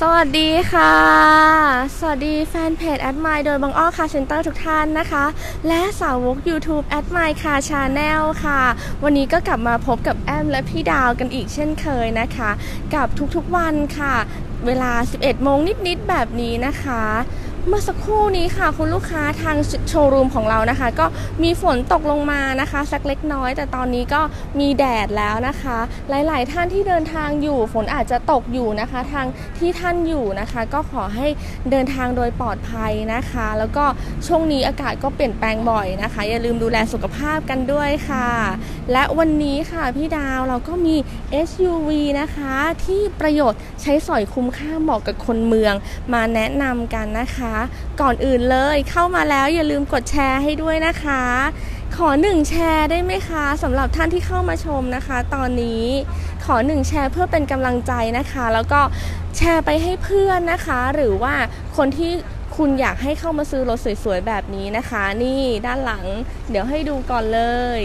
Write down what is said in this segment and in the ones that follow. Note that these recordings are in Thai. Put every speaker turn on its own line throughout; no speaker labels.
วัสดีค่ะสวัสดีแฟนเพจ Admire โดยบางอ้อคาร์เซ็นเตอร์ทุกท่านนะคะและสาวก YouTube Admire Car Channel ค่ะวันนี้ก็กลับมาพบกับแอมและพี่ดาวกันอีกเช่นเคยนะคะกับทุกๆวันค่ะเวลา 11 โมงนิดๆแบบนี้นะคะเมื่อสักครู่นี้ค่ะคุณลูกค้าทางโชว์รูมของเรานะคะก็มีฝนตกลงมานะคะสักเล็กน้อยแต่ตอนนี้ก็มีแดดแล้วนะคะหลายๆท่านที่เดินทางอยู่ฝนอาจจะตกอยู่นะคะทางที่ท่านอยู่นะคะก็ขอให้เดินทางโดยปลอดภัยนะคะแล้วก็ช่วงนี้อากาศก็เปลี่ยนแปลงบ่อยนะคะอย่าลืมดูแลสุขภาพกันด้วยค่ะและวันนี้ค่ะพี่ดาวเราก็มี SUV นะคะที่ประโยชน์ใช้สอยคุ้มค่าเหมาะกับคนเมืองมาแนะนำกันนะคะก่อนอื่นเลยเข้ามาแล้วอย่าลืมกดแชร์ให้ด้วยนะคะขอ1แชร์ได้ไหมคะสำหรับท่านที่เข้ามาชมนะคะตอนนี้ขอ1แชร์เพื่อเป็นกำลังใจนะคะแล้วก็แชร์ไปให้เพื่อนนะคะหรือว่าคนที่คุณอยากให้เข้ามาซื้อรถสวยๆแบบนี้นะคะนี่ด้านหลังเดี๋ยวให้ดูก่อนเลย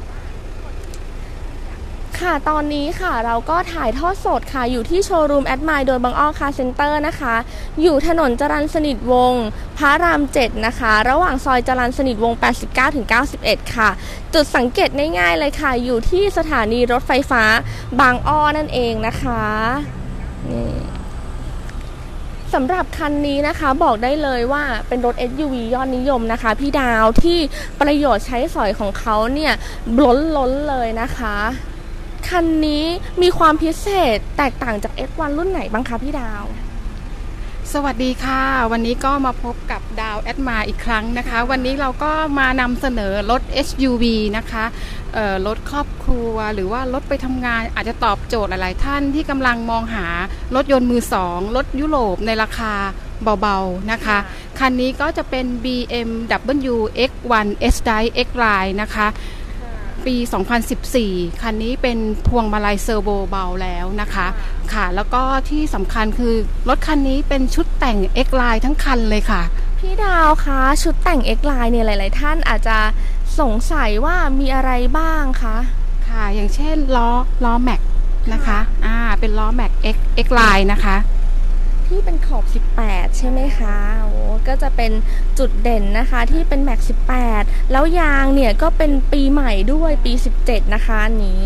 ค่ะตอนนี้ค่ะเราก็ถ่ายทอดสดค่ะอยู่ที่โชว์รูม Admire โดยบางอ้อคาร์เซ็นเตอร์นะคะอยู่ถนนจรัญสนิทวงศ์พระราม7นะคะระหว่างซอยจรัญสนิทวงศ์89ถึง91ค่ะจุดสังเกตง่ายๆเลยค่ะอยู่ที่สถานีรถไฟฟ้าบางอ้อนั่นเองนะคะนี่สำหรับคันนี้นะคะบอกได้เลยว่าเป็นรถ SUV ยอดนิยมนะคะพี่ดาวที่ประโยชน์ใช้สอยของเขาเนี่ยล้นเลยนะคะคันนี้มีความพิเศษแตกต่างจาก F1 รุ่นไหนบ้างคะพี่ดาว
สวัสดีค่ะวันนี้ก็มาพบกับดาวแอดมาอีกครั้งนะคะวันนี้เราก็มานำเสนอรถ SUV นะคะรถครอบครัวหรือว่ารถไปทำงานอาจจะตอบโจทย์หลายๆท่านที่กำลังมองหารถยนต์มือสองรถยุโรปในราคาเบาๆนะคะคันนี้ก็จะเป็น BMW X1 S-Drive X-Line นะคะปี 2014 คันนี้เป็นพวงมาลัยเซอร์โวเบาแล้วนะคะค่ะแล้วก็ที่สำคัญคือรถคันนี้เป็นชุดแต่ง X-Line ทั้งคันเลยค่ะ
พี่ดาวคะชุดแต่ง X-Line เนี่ยหลายๆท่านอาจจะสงสัยว่ามีอะไรบ้างคะ
ค่ะอย่างเช่นล้อแม็กนะคะเป็นล้อแม็ก X-Line นะคะ
ที่เป็นขอบ18ใช่ไหมคะโอ้ก็จะเป็นจุดเด่นนะคะที่เป็นแม็ก18แล้วยางเนี่ยก็เป็นปีใหม่ด้วยปี17นะคะนี้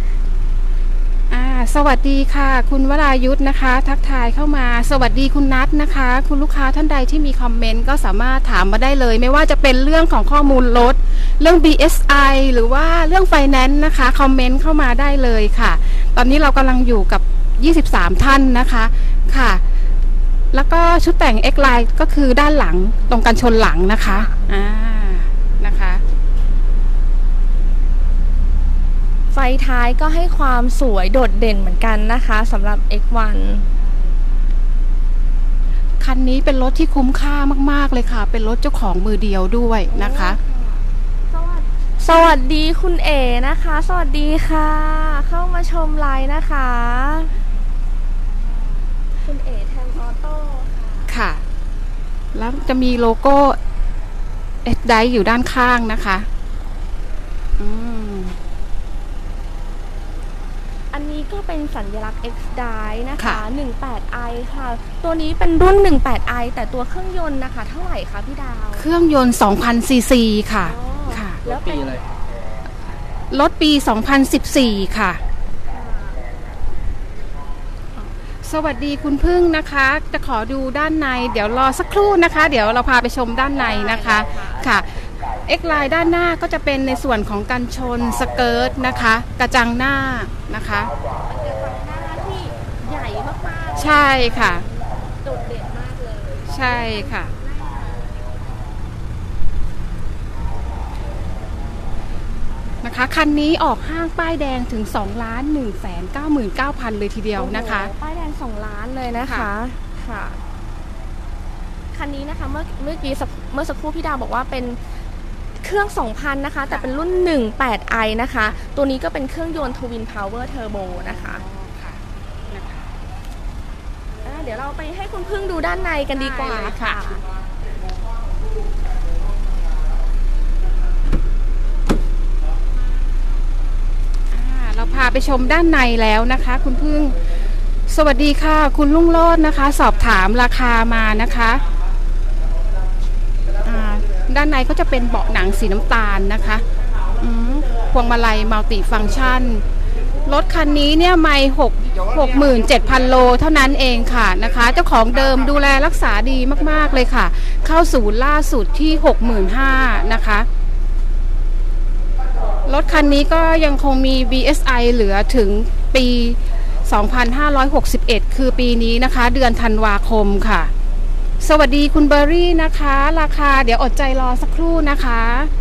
สวัสดีค่ะคุณวรายุทธนะคะทักทายเข้ามาสวัสดีคุณนัทนะคะคุณลูกค้าท่านใดที่มีคอมเมนต์ก็สามารถถามมาได้เลยไม่ว่าจะเป็นเรื่องของข้อมูลรถเรื่อง BSI หรือว่าเรื่องไฟแนนซ์นะคะคอมเมนต์เข้ามาได้เลยค่ะตอนนี้เรากำลังอยู่กับ23ท่านนะคะค่ะแล้วก็ชุดแต่ง X-Line ก็คือด้านหลังตรงกันชนหลังนะคะนะคะ
ไฟท้ายก็ให้ความสวยโดดเด่นเหมือนกันนะคะสำหรับ X1
คันนี้เป็นรถที่คุ้มค่ามากๆเลยค่ะเป็นรถเจ้าของมือเดียวด้วยนะคะ
สวัสดีคุณเอ๋นะคะสวัสดีค่ะเข้ามาชมไลน์นะคะคุณเอ๋แทงออโต้
ค่ะแล้วจะมีโลโก้ S-Drive อยู่ด้านข้างนะคะ
อันนี้ก็เป็นสัญลักษณ์ X-Drive นะคะ 18i ค่ะตัวนี้เป็นรุ่น 18i แต่ตัวเครื่องยนต์นะคะเท่าไหร่คะพี่ดาว
เครื่องยนต์ 2,000 ซีซีค่ะ
ค่ะแล้วเป็น
รถปี 2014 ค่ะสวัสดีคุณพึ่งนะคะจะขอดูด้านในเดี๋ยวรอสักครู่นะคะเดี๋ยวเราพาไปชมด้านในนะคะค่ะ X-Line ด้านหน้าก็จะเป็นในส่วนของกันชนสเกิร์ตนะคะกระจังหน้านะคะ
เป็นกระจังหน้าที่ใหญ่มาก
ๆใช่ค่ะ
โดดเด่นมากเลย
ใช่ค่ะนะคะคันนี้ออกห้างป้ายแดงถึง 2,199,000 เลยทีเดียวนะคะ
ป้ายแดง2 ล้านเลยนะคะค่ะคันนี้นะคะเมื่อกี้เมื่อสักครู่พี่ดาวบอกว่าเป็นเครื่อง 2,000 นะคะแต่เป็นรุ่น 18i นะคะตัวนี้ก็เป็นเครื่องยนต์ Twin Power Turbo นะคะเดี๋ยวเราไปให้คุณพึ่งดูด้านในกันดีกว่าค่ะ
เราพาไปชมด้านในแล้วนะคะคุณพึ่งสวัสดีค่ะคุณลุงโลดนะคะสอบถามราคามานะคะด้านในก็จะเป็นเบาะหนังสีน้ำตาลนะคะพวงมาลัยมัลติฟังก์ชันรถคันนี้เนี่ยไม่67,000 โลเท่านั้นเองค่ะนะคะเจ้าของเดิมดูแลรักษาดีมากๆเลยค่ะเข้าศูนย์ล่าสุดที่ 65,000 นะคะรถคันนี้ก็ยังคงมี BSI เหลือถึงปี 2561 คือปีนี้นะคะเดือนธันวาคมค่ะสวัสดีคุณเบอร์รี่นะคะราคาเดี๋ยวอดใจรอสักครู่นะคะ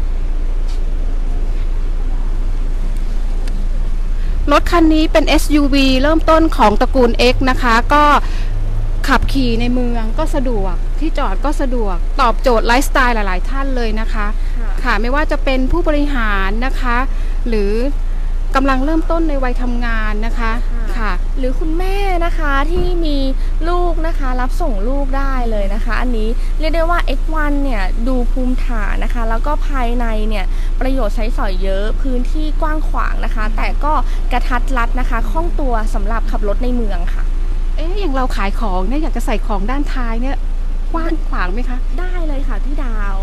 รถคันนี้เป็น SUV เริ่มต้นของตระกูล X นะคะก็ขับขี่ในเมืองก็สะดวกที่จอดก็สะดวกตอบโจทย์ไลฟ์สไตล์หลายๆท่านเลยนะคะค่ะไม่ว่าจะเป็นผู้บริหารนะคะหรือกำลังเริ่มต้นในวัยทำงานนะคะค่ะ
หรือคุณแม่นะคะที่มีลูกนะคะรับส่งลูกได้เลยนะคะอันนี้เรียกได้ว่า X1 เนี่ยดูภูมิฐานนะคะแล้วก็ภายในเนี่ยประโยชน์ใช้สอยเยอะพื้นที่กว้างขวางนะคะแต่ก็กระทัดรัดนะคะคล่องตัวสำหรับขับรถในเมืองค่ะ
อย่างเราขายของเนี่ยอยากจะใส่ของด้านท้ายเนี่ยกว้างขวางไหมคะ
ได้เลยค่ะพี่ดาว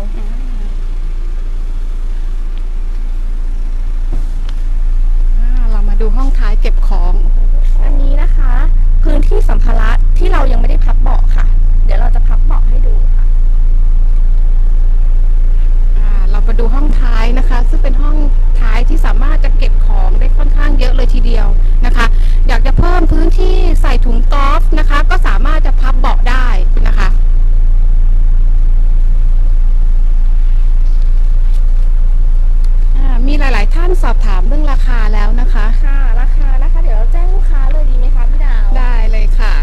มาดูห้องท้ายเก็บของ
อันนี้นะคะพื้นที่สัมภาระที่เรายังไม่ได้พับเบาะค่ะเดี๋ยวเราจะพับเบาะให้ดูค่ะ
เรามาดูห้องท้ายนะคะซึ่งเป็นห้องท้ายที่สามารถจะเก็บของได้ค่อนข้างเยอะเลยทีเดียวนะคะอยากจะเพิ่มพื้นที่ใส่ถุงกอล์ฟนะคะก็สามารถจะพับเบาะได้นะคะมีหลายๆท่านสอบถามเรื่องราคาแล้วนะคะ
ค่ะราคานะคะเดี๋ยวเราแจ้งลูกค้าเลยดีไหมคะพี่ดาว
ได้เลยค่ะ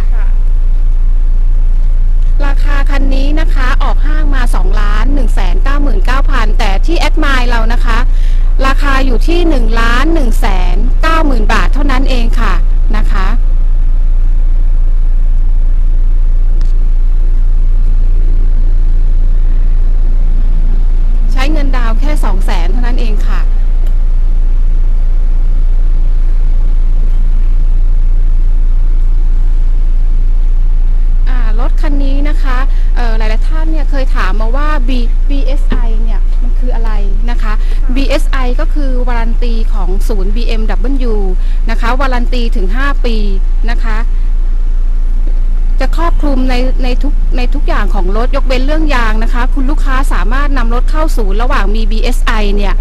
ราคาคันนี้นะคะออกห้างมา 2,199,000 แต่ที่แอดไมล์เรานะคะราคาอยู่ที่ 1,190,000 บาทเท่านั้นเองค่ะนะคะใช้เงินดาวแค่ 200,000 เท่านั้นเองค่ะรถคันนี้นะคะหลายๆท่านเนี่ยเคยถามมาว่า BSI เนี่ยมันคืออะไรนะคะ BSI ก็คือวารันตีของศูนย์ BMW นะคะวารันตีถึง 5 ปีนะคะจะครอบคลุมในทุกอย่างของรถยกเว้นเรื่องยางนะคะคุณลูกค้าสามารถนำรถเข้าศูนย์ระหว่างมี BSI เนี่ย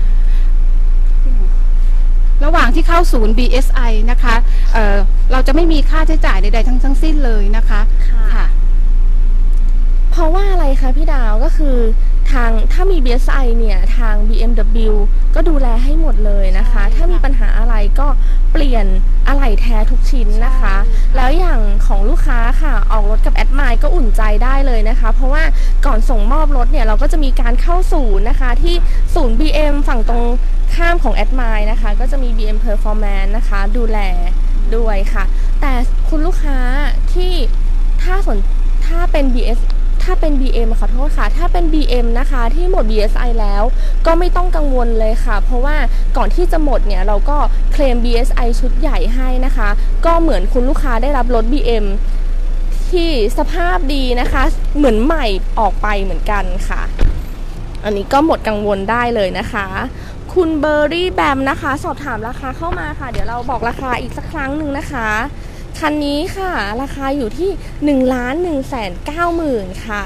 ระหว่างที่เข้าศูนย์ BSI นะคะเราจะไม่มีค่าใช้จ่ายใดๆทั้งสิ้นเลยนะคะค่ะ
เพราะว่าอะไรคะพี่ดาวก็คือถ้ามี BSI เนี่ยทาง BMW ก็ดูแลให้หมดเลยนะคะถ้ามีปัญหาอะไรก็เปลี่ยนอะไหล่แท้ทุกชิ้นนะคะแล้วอย่างของลูกค้าค่ะออกรถกับแอดไมล์ก็อุ่นใจได้เลยนะคะเพราะว่าก่อนส่งมอบรถเนี่ยเราก็จะมีการเข้าศูนย์นะคะที่ศูนย์ BM ฝั่งตรงข้ามของแอดไมล์นะคะก็จะมี BM Performance นะคะดูแลด้วยค่ะแต่คุณลูกค้าที่ถ้าเป็น BM ขอโทษค่ะถ้าเป็น BM นะคะที่หมด BSI แล้วก็ไม่ต้องกังวลเลยค่ะเพราะว่าก่อนที่จะหมดเนี่ยเราก็เคลม BSI ชุดใหญ่ให้นะคะก็เหมือนคุณลูกค้าได้รับรถ BM ที่สภาพดีนะคะเหมือนใหม่ออกไปเหมือนกันค่ะอันนี้ก็หมดกังวลได้เลยนะคะคุณเบอร์รี่แบมนะคะสอบถามราคาเข้ามาค่ะเดี๋ยวเราบอกราคาอีกสักครั้งหนึ่งนะคะคันนี้ค่ะราคาอยู่ที่ 1,190,000 ค่ะ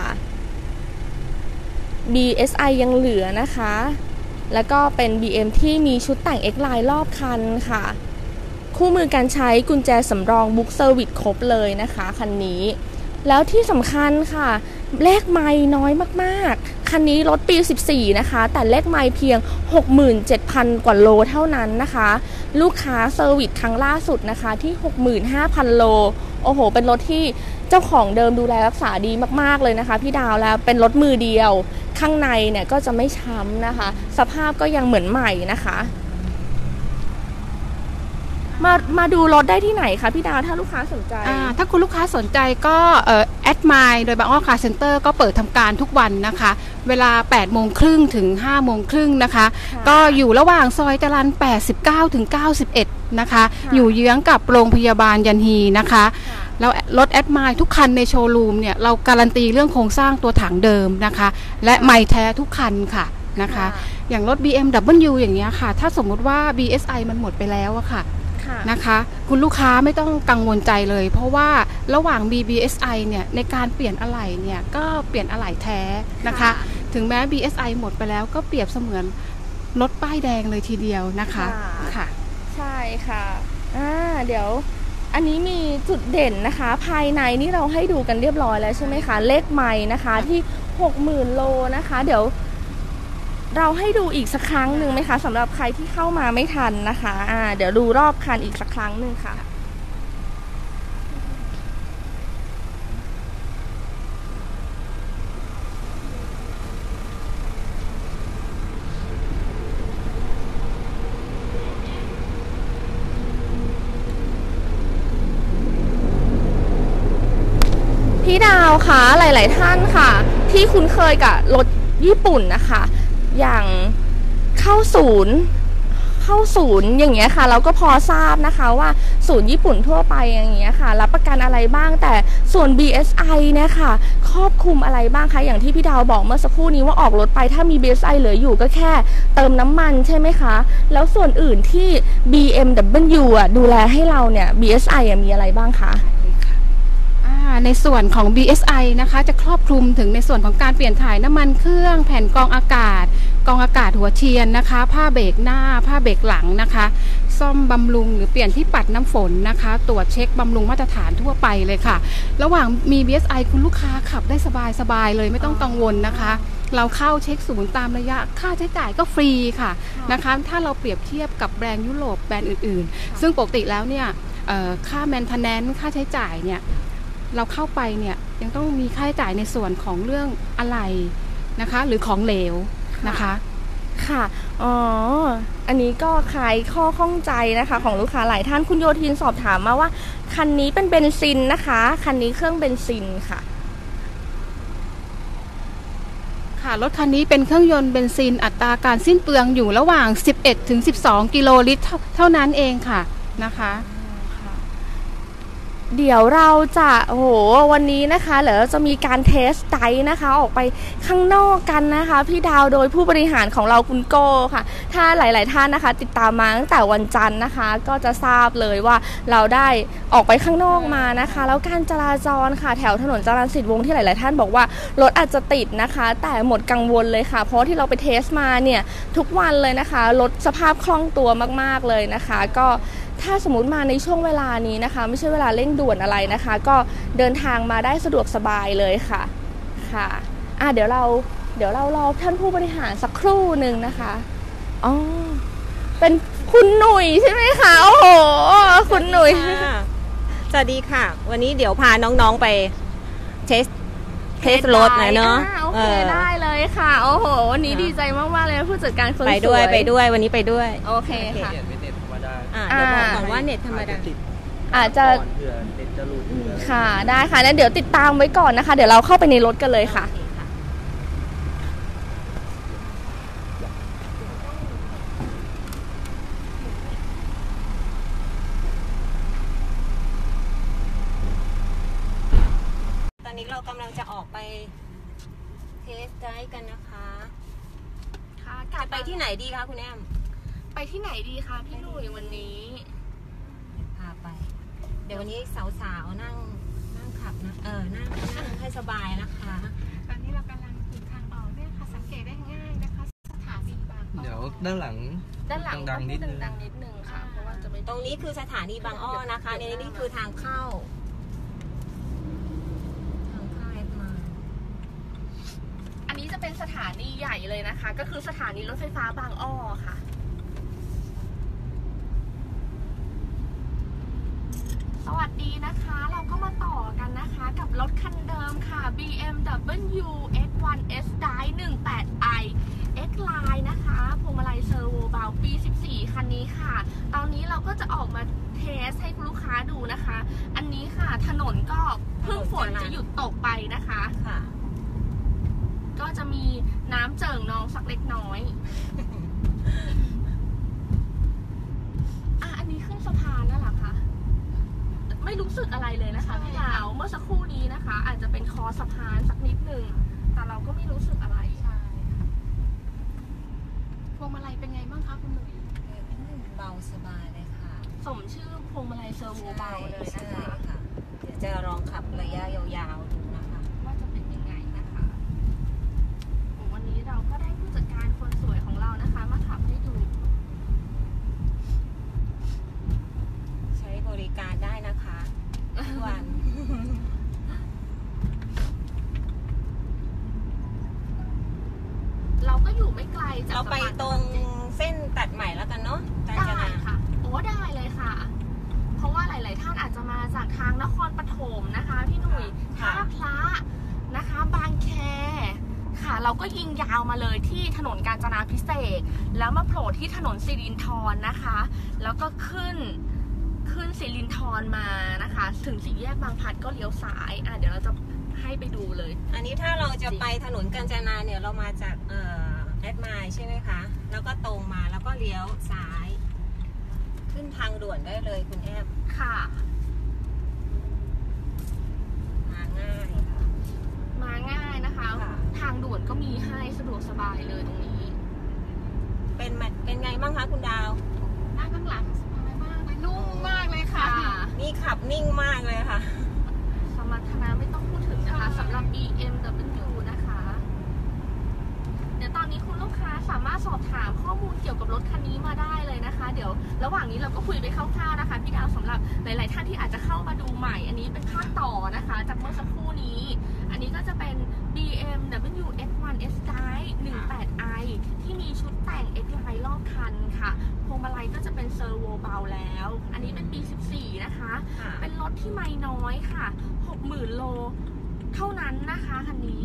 BSI ยังเหลือนะคะแล้วก็เป็น BM ที่มีชุดแต่ง X-Line รอบคันค่ะคู่มือการใช้กุญแจสำรองบุ๊กเซอร์วิสครบเลยนะคะคันนี้แล้วที่สำคัญค่ะเลขไมล์น้อยมากๆคันนี้รถปี 14นะคะแต่เลขไมล์เพียง 67,000 กว่าโลเท่านั้นนะคะลูกค้าเซอร์วิสครั้งล่าสุดนะคะที่ 65,000 โลโอ้โหเป็นรถที่เจ้าของเดิมดูแลรักษาดีมากๆเลยนะคะพี่ดาวแล้วเป็นรถมือเดียวข้างในเนี่ยก็จะไม่ช้ำนะคะสภาพก็ยังเหมือนใหม่นะคะมาดูรถได้ที่ไหนคะพี่ดาวถ้าลูกค้าสนใจ
ถ้าคุณลูกค้าสนใจก็แอดไมล์โดยบางอ้อคาร์เซ็นเตอร์ก็เปิดทำการทุกวันนะคะเวลา 8:30 ถึง 5:30 นะคะก็อยู่ระหว่างซอยจรัญ 89 ถึง 91 นะคะอยู่เยื้องกับโรงพยาบาลยันฮีนะคะแล้วรถแอดไมล์ทุกคันในโชว์รูมเนี่ยเราการันตีเรื่องโครงสร้างตัวถังเดิมนะคะและใหม่แท้ทุกคันค่ะนะคะอย่างรถ BMW อย่างเงี้ยค่ะถ้าสมมุติว่า BSI มันหมดไปแล้วอะค่ะนะคะคุณลูกค้าไม่ต้องกังวลใจเลยเพราะว่าระหว่าง BSI เนี่ยในการเปลี่ยนอะไหล่เนี่ยก็เปลี่ยนอะไหล่แท้นะคะถึงแม้ BSI หมดไปแล้วก็เปรียบเสมือนรถป้ายแดงเลยทีเดียวนะคะค่ะ
ใช่ค่ะเดี๋ยวอันนี้มีจุดเด่นนะคะภายในนี่เราให้ดูกันเรียบร้อยแล้วใช่ไหมคะเลขไมล์นะคะที่ 60,000 โลนะคะเดี๋ยวเราให้ดูอีกสักครั้งหนึ่งไหมคะสำหรับใครที่เข้ามาไม่ทันนะคะเดี๋ยวดูรอบคันอีกสักครั้งหนึ่งค่ะพี่ดาวคะหลายๆท่านค่ะที่คุ้นเคยกับรถญี่ปุ่นนะคะอย่างเข้าศูนย์อย่างเงี้ยค่ะเราก็พอทราบนะคะว่าศูนย์ญี่ปุ่นทั่วไปอย่างเงี้ยค่ะรับประกันอะไรบ้างแต่ส่วน BSI เนี่ยค่ะครอบคลุมอะไรบ้างคะอย่างที่พี่ดาวบอกเมื่อสักครู่นี้ว่าออกรถไปถ้ามี BSI เหลืออยู่ก็แค่เติมน้ำมันใช่ไหมคะแล้วส่วนอื่นที่ BMW ดูแลให้เราเนี่ย BSI มีอะไรบ้างคะ
ในส่วนของ BSI นะคะจะครอบคลุมถึงในส่วนของการเปลี่ยนถ่ายน้ำมันเครื่องแผ่นกรองอากาศหัวเทียนนะคะผ้าเบรกหน้าผ้าเบรกหลังนะคะซ่อมบำรุงหรือเปลี่ยนที่ปัดน้ำฝนนะคะตรวจเช็คบำรุงมาตรฐานทั่วไปเลยค่ะระหว่างมี BSI คุณลูกค้าขับได้สบายเลยไม่ต้องกังวลนะคะเราเข้าเช็คศูนย์ตามระยะค่าใช้จ่ายก็ฟรีค่ะนะคะถ้าเราเปรียบเทียบกับแบรนด์ยุโรปแบรนด์อื่นๆซึ่งปกติแล้วเนี่ยค่าแมนเทนแนนซ์ค่าใช้จ่ายเนี่ยเราเข้าไปเนี่ยยังต้องมีค่าใช้จ่ายในส่วนของเรื่องอะไรนะคะหรือของเหลวนะคะ
ค่ะอันนี้ก็คลายข้อข้องใจนะคะของลูกค้าหลายท่านคุณโยทินสอบถามมาว่าคันนี้เป็นเบนซินนะคะคันนี้เครื่องเบนซินค่ะ
รถคันนี้เป็นเครื่องยนต์เบนซินอัตราการสิ้นเปลืองอยู่ระหว่าง 11-12 กิโลลิตรเท่านั้นเองค่ะนะคะ
เดี๋ยวเราจะวันนี้นะคะเดี๋ยวเราจะมีการเทสไดร์นะคะออกไปข้างนอกกันนะคะพี่ดาวโดยผู้บริหารของเราคุณโก้ค่ะถ้าหลายๆท่านนะคะติดตามมาตั้งแต่วันจันทร์นะคะก็จะทราบเลยว่าเราได้ออกไปข้างนอกมานะคะแล้วการจราจรค่ะแถวถนนจรัญสิทธิ์วงศ์ที่หลายๆท่านบอกว่ารถอาจจะติดนะคะแต่หมดกังวลเลยค่ะเพราะที่เราไปเทสมาเนี่ยทุกวันเลยนะคะรถสภาพคล่องตัวมากๆเลยนะคะก็ถ้าสมมติมาในช่วงเวลานี้นะคะไม่ใช่เวลาเร่งด่วนอะไรนะคะก็เดินทางมาได้สะดวกสบายเลยค่ะเดี๋ยวเรารอท่านผู้บริหารสักครู่หนึ่งนะคะเป็นคุณหนุ่ยใช่ไหมคะโอ้โหคุณหนุ่ย
สวัสดีค่ะวันนี้เดี๋ยวพาน้องๆไปเทสรถหน่อยเนาะ
โอเคได้เลยค่ะโอ้โหวันนี้ดีใจมากๆเลยผู้จัดการคนสวย
ไปด้วยวันนี้ไปด้วย
โอเคค่ะ
เดี๋ยวบอกก่อนว่าเน็ตธรรมดา
อาจจะค่ะได้ค่ะแล้วเดี๋ยวติดตามไว้ก่อนนะคะเดี๋ยวเราเข้าไปในรถกันเลยค่ะ
ตอนนี้เรากำลังจะออกไปเทสไดร์กันนะคะจะไปที่ไหนดีคะคุณแอม
ไปที่ไหนดีคะพี่หนุ่ยวันนี้
พาไปเดี๋ยววันนี้สาวๆนั่งขับนะนั่งให้สบายนะคะ
ตอนนี้เรากำลังถึงทางออกเนี่ยค่ะสังเกตได้ง่ายนะคะสถานีบางอ้อ
เดี๋ยวด้านหลัง
ดังนิดนึงค่ะเพราะว่าจะไม่
ตรงนี้คือสถานีบางอ้อนะคะนี่คือทางเข้ามา
อันนี้จะเป็นสถานีใหญ่เลยนะคะก็คือสถานีรถไฟฟ้าบางอ้อค่ะสวัสดีนะคะเราก็มาต่อกันนะคะกับรถคันเดิมค่ะ BMW X1 S Drive 18i X Line นะคะพวงมาลัยเซอร์โวเบาปี 14คันนี้ค่ะตอนนี้เราก็จะออกมาเทสให้คุณลูกค้าดูนะคะอันนี้ค่ะถนนก็เพิ่งฝนจะหยุดตกไปนะคะก็จะมีน้ำเจิ่งนองสักเล็กน้อยอันนี้ขึ้นสะพานนั่นแหละคะไม่รู้สึกอะไรเลยนะคะพี่ดาวเมื่อสักครู่นี้นะคะ อาจจะเป็นคอสะพานสักนิดนึงแต่เราก็ไม่รู้สึกอะไร
ใช่พวงมาลัยเป็นไงบ้างคะคุณหนุ่ย
เบาสบายเลยค่ะ
สมชื่อพวงมาลัยเซอร์โวเบาเลยนะคะ
เดี๋ยวจะลองขับระยะยาวๆดูนะคะ
ว่าจะเป็นยังไงนะคะวันนี้เราก็ได้ผู้จัดการคนสวยของเรานะคะมาขับให้ดู
ใช้บริการได้นะคะทุกวัน
เราก็อยู่ไม่ไกลจาก
เราไปตรงเส้นตัดใหม่แล้วกันเนาะ
ได้ค่ะโอ้ได้เลยค่ะเพราะว่าหลายๆท่านอาจจะมาจากทางนครปฐมนะคะพี่หนุ่ยท่าพระนะคะบางแคค่ะเราก็ยิงยาวมาเลยที่ถนนกาญจนาภิเษกแล้วมาโผล่ที่ถนนสิรินธรนะคะแล้วก็ขึ้นสิรินธรมานะคะถึงสี่แยกบางพลัดก็เลี้ยวซ้ายเดี๋ยวเราจะให้ไปดูเลย
อันนี้ถ้าเราจะไปถนนกาญจนาเนี่ยเรามาจากแอดไมล์ใช่ไหมคะแล้วก็ตรงมาแล้วก็เลี้ยวซ้ายขึ้นทางด่วนได้เลยคุณแอม
ค่ะ
มาง่ายค่ะ
มาง่ายนะคะทางด่วนก็มีให้สะดวกสบายเลยตรงนี้
เป็นไงบ้างคะคุณดาว
นั่งข้างหลังสบายมากเลยนุ่มมากเลยค่ะ
นี่ขับนิ่งมากเลยค่ะ
สมรรถนะไม่ต้องพูดถึงนะคะสำหรับ BMW นะคะเดี๋ยวตอนนี้คุณลูกค้าสามารถสอบถามข้อมูลเกี่ยวกับรถคันนี้มาได้เลยนะคะเดี๋ยวระหว่างนี้เราก็คุยไปคร่าวๆนะคะพี่ดาวสำหรับหลายๆท่านที่อาจจะเข้ามาดูใหม่อันนี้เป็นภาคต่อนะคะจากเมื่อสักครู่นี้อันนี้ก็จะเป็น BMW X1 S-Drive 18i ที่มีชุดแต่ง X-Line รอบคันค่ะพวงมาลัยก็จะเป็นเซอร์โวเบาแล้วอันนี้เป็นปี 14นะคะเป็นรถที่ไมล์น้อยค่ะ 60,000 โลเท่านั้นนะคะคันนี้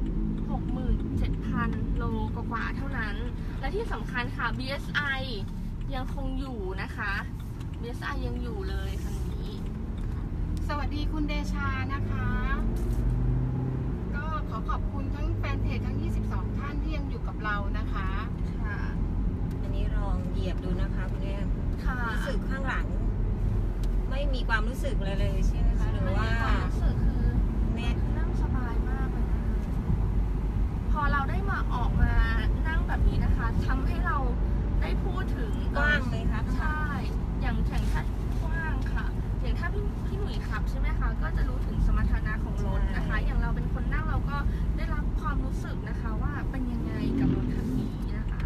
67,000 โลกว่าเท่านั้นและที่สำคัญค่ะ BSI ยังคงอยู่นะคะ BSI ยังอยู่เลยคันนี้
สวัสดีคุณเดชานะคะก็ขอบคุณทั้งแฟนเพจทั้ง22ท่านที่ยังอยู่กับเรานะคะ
ค่ะ
อันนี้ลองเหยียบดูนะคะคุณแอมรู้สึกข้างหลังไม่มีความรู้สึกเลยใช่ไหมคะหรือว่า
ความรู้สึกคือนั่งสบายมากเลยนะคะพอเราได้มาออกมานั่งแบบนี้นะคะทำให้เราได้พูดถึง
กว้างเลยค่ะ
ใช่อย่างถ้ากว้างค่ะอย่างถ้าพี่หนุ่ยขับใช่ไหมคะก็จะรู้ถึงสมรรถนะของรถนะคะอย่างเราเป็นคนนั่งเราก็ได้รับความรู้สึกนะคะว่าเป็นยังไงกับรถคันนี้นะคะ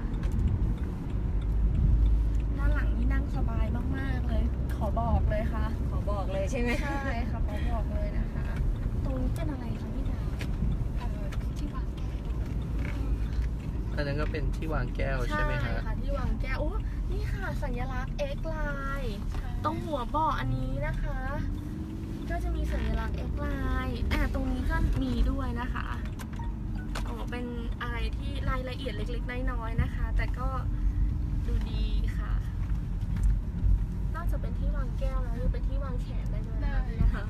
ด้านหลังนี่นั่งสบายมากๆเลยขอบอกเลยค่ะ
ขอบอกเลยใช่ไหม
ใช่ค่ะขอบอกเลยนะคะตรงนี้เป็นอะไรคะพี่ดาว
ที่วางแก้ว
อันนั้นก็เป็นที่วางแก้วใช่ไหมคะ
ใช่ค่ะที่วางแก้วโอ้นี่ค่ะสัญลักษณ์ X Line ตรงหัวเบาะอันนี้นะคะก็จะมีสัญลักษณ์ X Line ตรงนี้ก็มีด้วยนะคะเป็นอะไรที่รายละเอียดเล็กๆน้อยๆนะคะแต่ก็ดูดีค่ะนอกจากเป็นที่วางแก้วแล้วยังเป็นที่วางแขนได้ด้วยนะคะ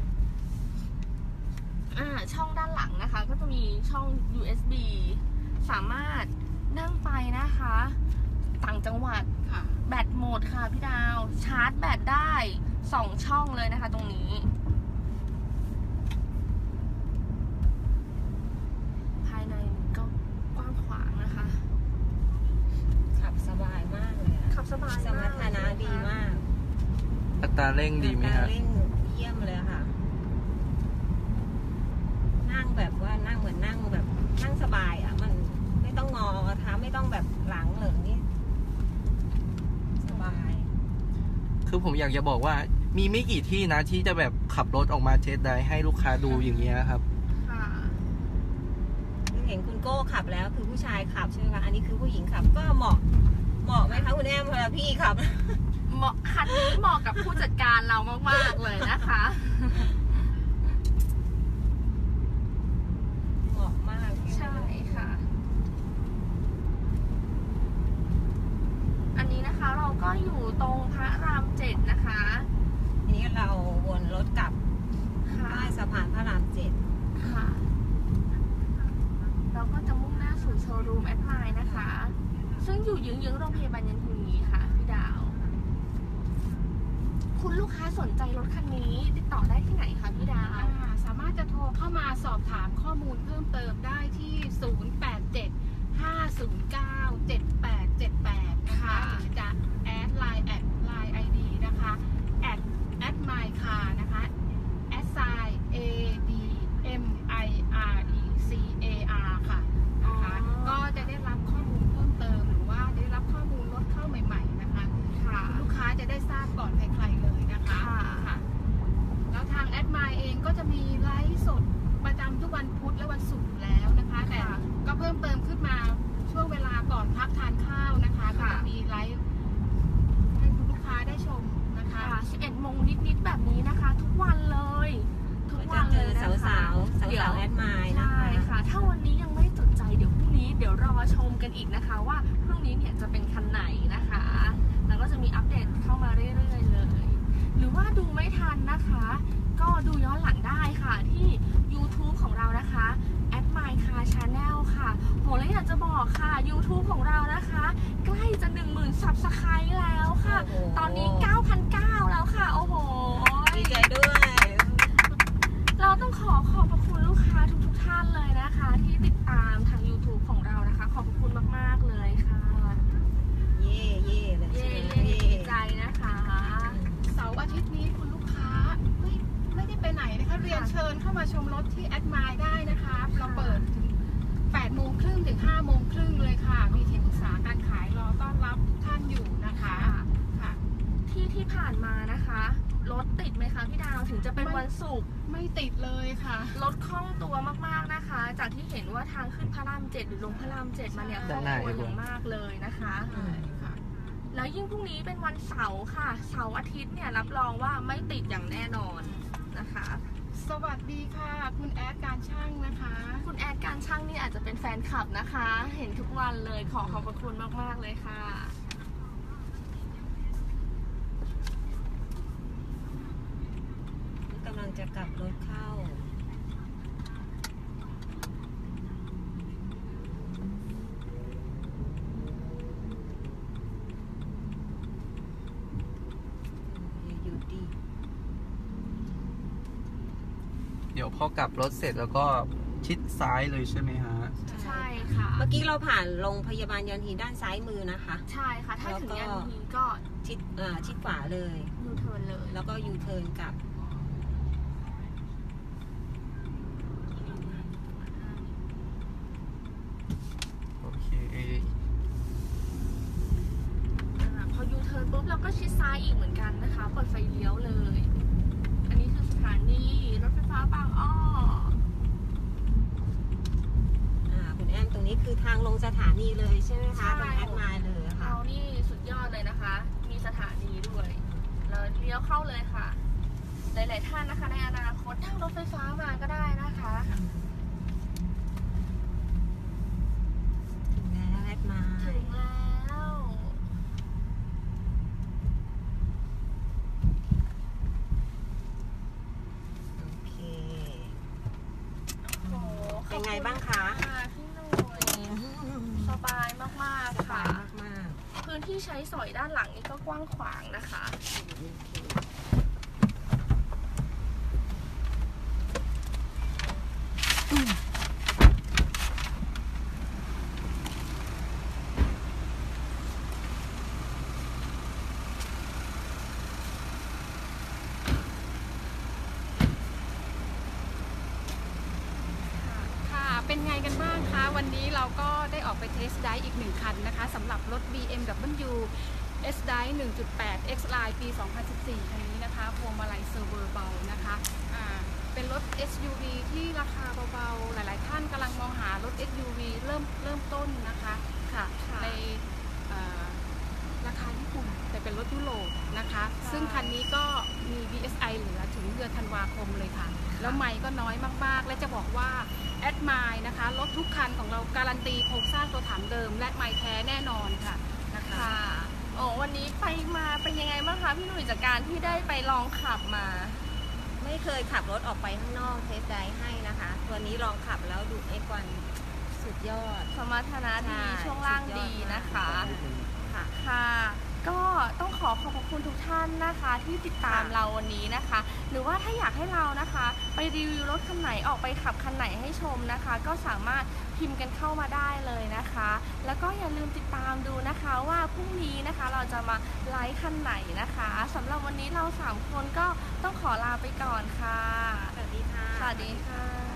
ช่องด้านหลังนะคะก็จะมีช่อง USB สามารถนั่งไปนะคะต่างจังหวัดแบตหมดค่ะพี่ดาวชาร์จแบตได้2ช่องเลยนะคะตรงนี้ภายในก็กว้างขวางนะคะ
ขับสบายมากเลย
ขับสบาย
สมรรถนะดีมาก
อัตราเร่งดีไหมครับ
อัตราเร่งเยี่ยมเลยค่ะนั่งแบบว่านั่งเหมือนนั่งแบบนั่งสบายมันไม่ต้องงอเท้าไม่ต้องแบบหลังเหลิงนี่สบาย
คือผมอยากจะบอกว่ามีไม่กี่ที่นะที่จะแบบขับรถออกมาเทสได้ให้ลูกค้าดูอย่างเงี้ยครับ
ค่ะ
เห็นคุณโก้ขับแล้วคือผู้ชายขับใช่ไหมคะอันนี้คือผู้หญิงขับก็เหมาะไหมคะคุณแอมเวลาพี่ขับ
เหมาะคันนี้เหมาะกับผู้จัดการเรามากๆเลยนะคะ
เหมาะมาก
ใช่ค่ะอันนี้นะคะเราก็อยู่ตรงพระราม7นะคะ
ทีนี้เราวนรถกลับใต้สะพานพระราม7
ค่ะเราก็จะมุ่งหน้าสู่โชว์รูมแอดไมล์นะคะซึ่งอยู่เยื้องๆโรงพยาบาลยันฮีค่ะพี่ดาวคุณลูกค้าสนใจรถคันนี้ติดต่อได้ที่ไหนคะพี่ดาว
สามารถจะโทรเข้ามาสอบถามข้อมูลเพิ่มเติมได้ที่ 087-509-7878 นะคะหรือจะแอดไลน์ID นะคะ@mycar นะคะ@ADMIRECAR ค่ะนะคะก็จะได้รับข้อมูลเพิ่มเติมหรือว่าได้รับข้อมูลรถเข้าใหม่ๆนะคะลูกค้าจะได้ทราบก่อนใครๆเลยนะคะค่ะแล้วทางแอดไมล์เองก็จะมีไลฟ์สดประจำทุกวันพุธและวันศุกร์แล้วนะคะแต่ก็เพิ่มเติมขึ้นมาช่วงเวลาก่อนพักทานข้าวนะคะก็จะมีไลฟ์ให้คุณลูกค้าได้ชมนะคะ
11 โมงนิดๆแบบนี้นะคะ ทุกวันเลยทุกวันเลยนะคะ
สาวแอดไมล์นะคะ
ใช่ค่ะถ้าวันนี้ยังไม่สนใจเดี๋ยวพรุ่งนี้เดี๋ยวรอชมกันอีกนะคะว่าพรุ่งนี้เนี่ยจะเป็นคันไหนนะคะแล้วก็จะมีอัปเดตเข้ามาเรื่อยๆเลยหรือว่าดูไม่ทันนะคะก็ดูย้อนหลังได้ค่ะที่ YouTube ของเรานะคะ @mycar channel ค่ะโหแล้วอยากจะบอกค่ะ YouTube ของเรานะคะใกล้จะ 10,000 Subscribe แล้วค่ะตอนนี้ 9,900 แล้วค่ะโอ้โห
ดีใจด้วย
เราต้องขอบพระคุณลูกค้าทุกท่านเลยนะคะที่ติดตามทาง YouTube ของเรานะคะขอบพระคุณมากๆเลยค่ะ
เย่เลย
เย้
ใช่ไหม
ดีใจนะคะ
เสาร์อาทิตย์นี้คุณลูกค้าไม่ได้ไปไหนนะคะเรียนเชิญเข้ามาชมรถที่แอดไมล์ได้นะคะเราเปิดถึง 8 โมงครึ่งถึง 5 โมงครึ่งเลยค่ะมีที่ปรึกษาการขายรอต้อนรับทุกท่านอยู่นะคะค่ะ
ที่ผ่านมานะคะรถติดไหมคะพี่ดาวถึงจะเป็นวันศุกร์
ไม่ติดเลยค่ะ
รถคล่องตัวมากๆนะคะจากที่เห็นว่าทางขึ้นพระราม 7หรือลงพระราม 7มาเนี่ยคล่องตัวอย่างมากเลยนะคะแล้วยิ่งพรุ่งนี้เป็นวันเสาร์ค่ะเสาร์อาทิตย์เนี่ยรับรองว่าไม่ติดอย่างแน่นอนนะคะ
สวัสดีค่ะคุณแอดการช่างนะคะ
คุณแอดการช่างนี่อาจจะเป็นแฟนคลับนะคะเห็นทุกวันเลยขอบพระคุณมากๆเลยค่ะ
กำลังจะกลับรถเข้า
เดี๋ยวพอกลับรถเสร็จแล้วก็ชิดซ้ายเลยใช่ไหมฮะ
ใช่ค่ะ
เมื่อกี้เราผ่านโรงพยาบาลยันฮีด้านซ้ายมือนะคะ
ใช่ค่ะถ้าถึงยันฮีก็
ชิดขวาเลย
ยูเทิร์นเลย
แล้วก็ยูเทิร์นกลับ
โอเค
พอยูเทิร์นปุ๊บเราก็ชิดซ้ายอีกเหมือนกันนะคะเปิดไฟเลี้ยวเลยอันนี้คือสถานีรถไฟฟ้าบางอ้อ
คุณแอมตรงนี้คือทางลงสถานีเลยใช่ไหมคะตรงแอดไมล์เลยค่ะ
เรานี่สุดยอดเลยนะคะมีสถานีด้วยแล้วเลี้ยวเข้าเลยค่ะหลายๆท่านนะคะในอนาคตนั่งรถไฟฟ้ามาก็ได้นะคะ
ถึงแล้วแอดไมล์
ถึงแล้ว
เป็นไงบ้างคะ
พี่หนุ่ยสบายมากๆค่ะพื้นที่ใช้สอยด้านหลังนี่ก็กว้างขวางนะคะ
เป็นไงกันบ้างคะวันนี้เราก็ได้ออกไปเทสไดฟ์อีก1 คันนะคะสำหรับรถ BMW S-Drive 1.8 X-Line ปี 2014 คันนี้นะคะพวงมาลัยเซอร์เวอร์เบานะคะเป็นรถ SUV ที่ราคาเบาๆหลายๆท่านกำลังมองหารถ SUV เริ่มต้นนะคะค่ะในราคาญี่ปุ่นแต่เป็นรถยุโรปนะคะซึ่งคันนี้ก็มี DSI เหลือถึงเดือนธันวาคมเลยค่ะแล้วไมล์ก็น้อยมากๆและจะบอกว่าแอดไมล์นะคะรถทุกคันของเราการันตีโครงสร้างตัวถังเดิมและไมล์แท้แน่นอนค่ะนะคะ
โอ้วันนี้ไปมาเป็นยังไงบ้างคะพี่หนุ่ยจากการที่ได้ไปลองขับมา
ไม่เคยขับรถออกไปข้างนอกเทสไดฟ์ให้นะคะตัวนี้ลองขับแล้วดูไอ้ควันสุดยอด
สมรรถนะดีช่วงล่างดีนะคะค่ะก็ต้องขอบพระคุณทุกท่านนะคะที่ติดตามเราวันนี้นะคะหรือว่าถ้าอยากให้เรานะคะไปรีวิวรถคันไหนออกไปขับคันไหนให้ชมนะคะก็สามารถพิมพ์กันเข้ามาได้เลยนะคะแล้วก็อย่าลืมติดตามดูนะคะว่าพรุ่งนี้นะคะเราจะมาไลฟ์คันไหนนะคะสำหรับวันนี้เรา3คนก็ต้องขอลาไปก่อนค่ะ
สวัสดีค่ะ
สวัสดีค่ะ